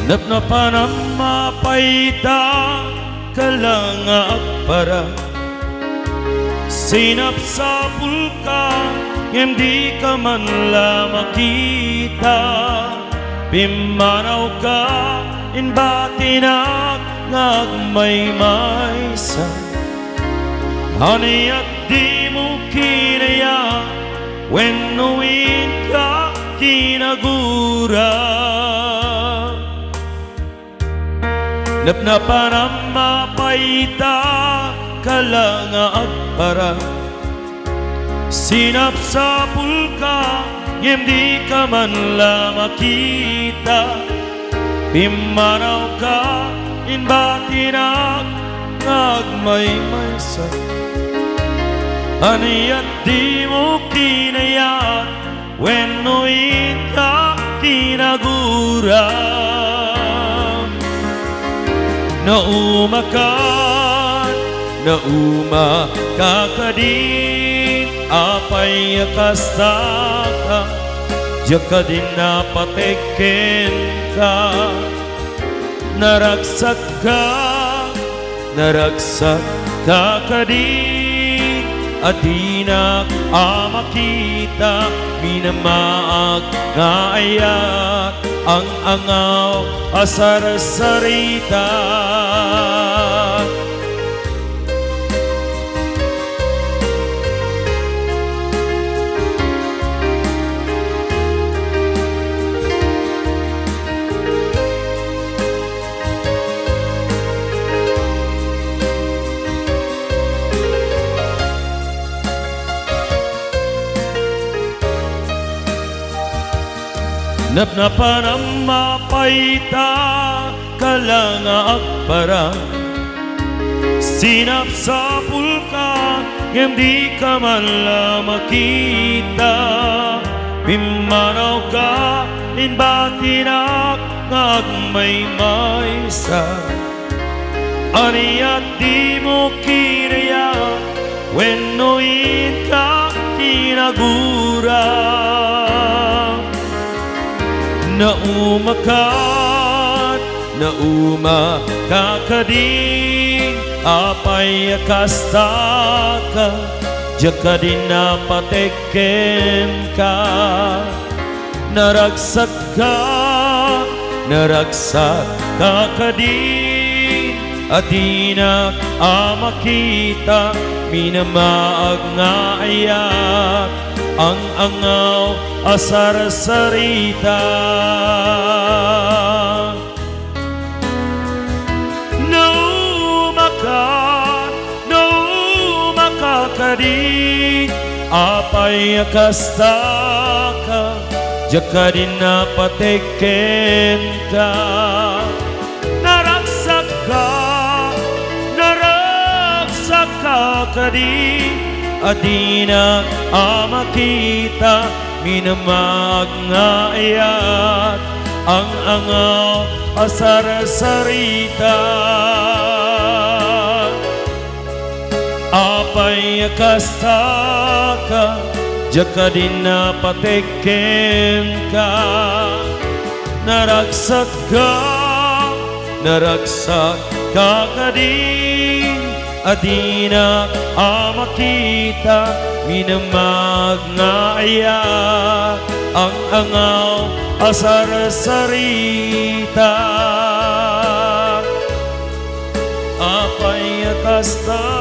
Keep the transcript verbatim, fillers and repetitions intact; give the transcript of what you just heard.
Napnapan ang mapayta kalangak para sinap sa pulka hindi ka man la makita pimanaw ka in batinak ngagmay-may sa hani at di mo kinaya when nuwin ka kinagura napnapan ang mapayta kalangak para sinap sa pulka hindi ka man la makita pimanaw ka in batinak ngagmay-may sa ani at di mo kinayat when nuwin ka kinagura naumakan nauma kakadin apay akastaka jaka din napateken ka naragsak ka naragsak kakadin adinak amakita minamaag nga ayat ang angaw asar sarita napnapan ang mapayta kalangak para sinap sa pulka hindi ka man la makita pimanaw ka in batinak ngagmay-may sa ani at di mo kinaya when nuwin ka kinagura naumakat nauma kakadin apay akastaka jaka din napateken ka naragsak ka naragsak kakadin adinak amakita minamaag nga ayat ang angaw asar sarita naumakan naumakakadin apay akastaka jaka din napateken ka naragsak ka naragsak kakadin adinak amakita minamag nga ayat ang angaw asar sarita apay akastaka jaka din napateken ka naragsak ka naragsak kakadin adinak amakita minamag nga ayat ang angaw asar sarita apay akastaka